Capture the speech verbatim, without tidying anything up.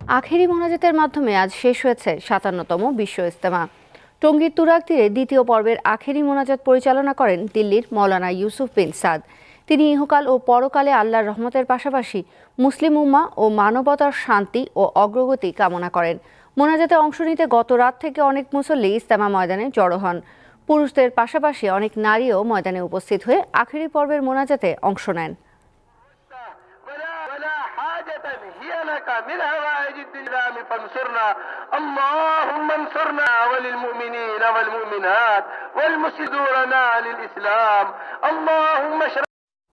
আখেরি মোনাজাতের মাধ্যমে আজ শেষ হয়েছে সাতান্নতম বিশ্ব ইজতেমা। টঙ্গীর তুরাগ তীরে দ্বিতীয় পর্বের আখেরি মোনাজাত পরিচালনা করেন দিল্লির মৌলানা ইউসুফ বিন সাদ। তিনি ইহকাল ও পরকালে আল্লাহর রহমতের পাশাপাশি মুসলিম উম্মাহ ও মানবতার শান্তি ও অগ্রগতি কামনা করেন। মোনাজাতে অংশ নিতে গত রাত থেকে অনেক মুসল্লি ইজতেমা ময়দানে জড়ো হন। পুরুষদের পাশাপাশি অনেক নারীও ময়দানে উপস্থিত হয়ে আখেরি পর্বের মোনাজাতে অংশ নেন। هي لك من هوائج الإسلام فانصرنا اللهم انصرنا وللمؤمنين والمؤمنات والمسدورنا للإسلام اللهم